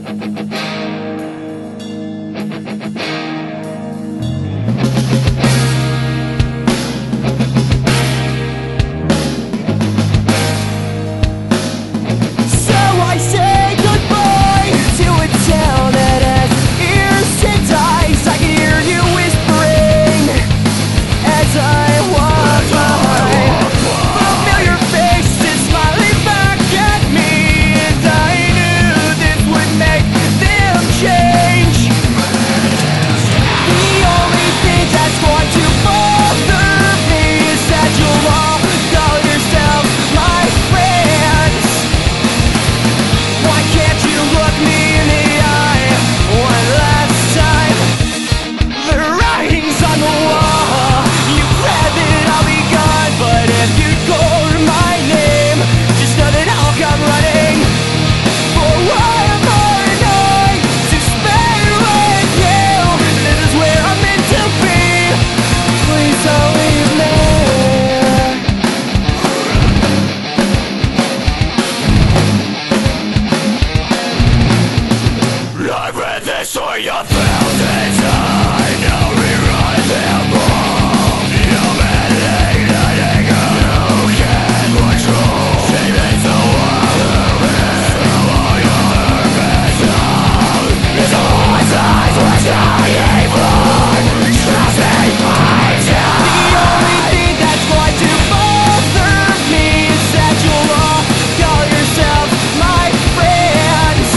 For your thousands, I know rewrite them all. You're manipulating who can control. Saving the world from all your purpose. It's all sides which dying blood. Trust me, my time. The only thing that's going to bother me is that you'll all call yourself my friends.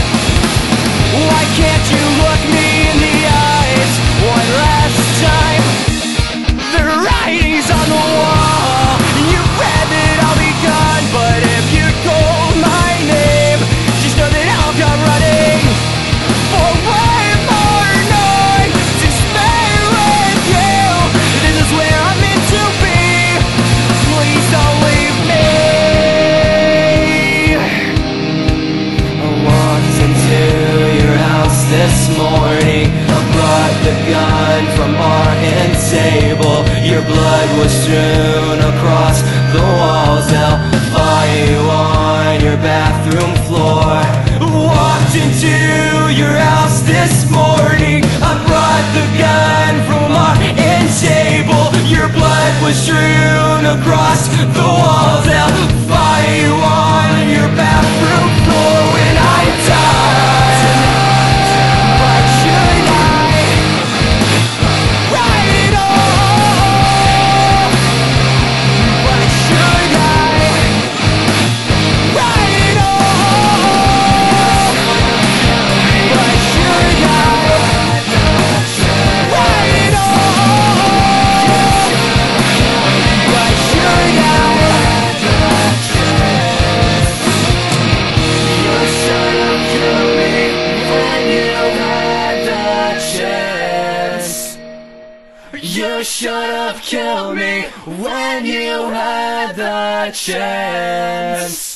Why can't you look me in the eyes one last time? The writing's on the wall. You read that I'll be gone, but if you call my name, just know that I'll come running for way more night to spend with you. This is where I'm meant to be. Please don't leave me. I walked into your house this morning. I brought the gun from bar and table. Your blood was strewn across the walls. Now find you on your bathroom floor. Walked into your house this morning. I brought the gun from bar and table. Your blood was strewn across the walls. Now find you on your bathroom floor. When I die, you should have killed me when you had the chance.